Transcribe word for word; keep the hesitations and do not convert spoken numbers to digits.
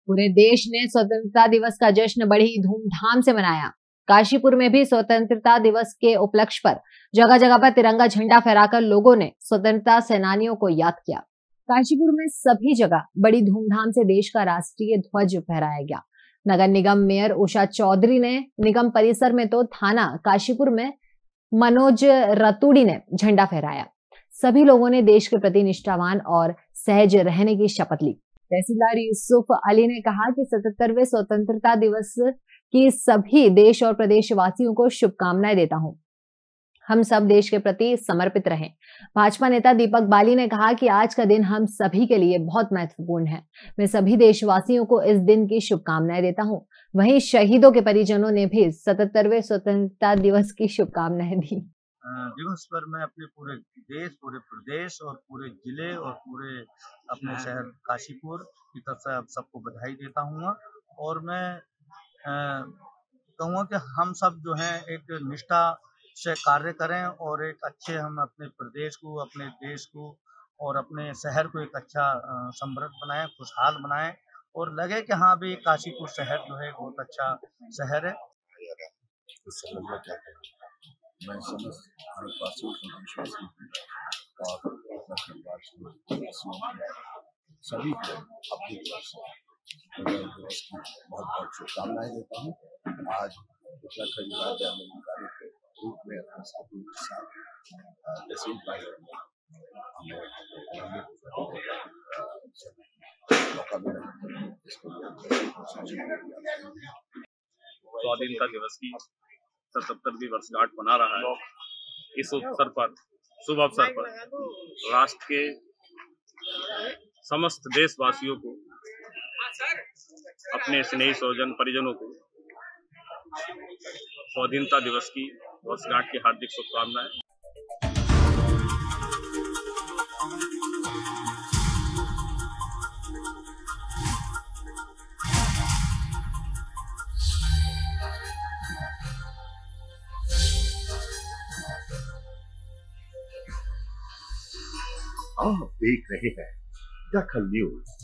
पूरे देश ने स्वतंत्रता दिवस का जश्न बड़ी धूमधाम से मनाया। काशीपुर में भी स्वतंत्रता दिवस के उपलक्ष्य पर जगह जगह पर तिरंगा झंडा फहराकर लोगों ने स्वतंत्रता सेनानियों को याद किया। काशीपुर में सभी जगह बड़ी धूमधाम से देश का राष्ट्रीय ध्वज फहराया गया। नगर निगम मेयर उषा चौधरी ने निगम परिसर में तो थाना काशीपुर में मनोज रतूड़ी ने झंडा फहराया। सभी लोगों ने देश के प्रति निष्ठावान और सहज रहने की शपथ ली। तहसीलदार यूसुफ अली ने कहा कि सतहत्तरवें स्वतंत्रता दिवस की सभी देश और प्रदेशवासियों को शुभकामनाएं देता हूं। हम सब देश के प्रति समर्पित रहें। भाजपा नेता दीपक बाली ने कहा कि आज का दिन हम सभी के लिए बहुत महत्वपूर्ण है। मैं सभी देशवासियों को इस दिन की शुभकामनाएं देता हूं। वहीं शहीदों के परिजनों ने भी सतहत्तरवें स्वतंत्रता दिवस की शुभकामनाएं दी। दिवस पर मैं अपने पूरे देश, पूरे प्रदेश और पूरे जिले और पूरे अपने शहर काशीपुर की तरफ से आप सबको बधाई देता हूँ। और मैं कहूँगा कि हम सब जो हैं एक निष्ठा से कार्य करें और एक अच्छे हम अपने प्रदेश को, अपने देश को और अपने शहर को एक अच्छा समृद्ध बनाएं, खुशहाल बनाएं और लगे कि हाँ भी काशीपुर शहर जो है बहुत अच्छा शहर है। मैं समस्त भारतवासियों को विश्वास हूँ और सभी को अपनी तरफ से दिवस की बहुत बहुत शुभकामनाएं देता हूँ। आज उत्तराखंड राज्य आंदोलनकारी के रूप में अपने साथियों के साथ तहसील प्राइवेट में हमें मौका मिला। स्वाधीनता दिवस की सतहत्तरवीं वर्षगांठ मना रहा है। इस अवसर पर, शुभ अवसर पर राष्ट्र के समस्त देशवासियों को, अपने स्नेही स्वजन परिजनों को स्वाधीनता दिवस की वर्षगांठ की हार्दिक शुभकामनाएं। आप देख रहे हैं दखल न्यूज।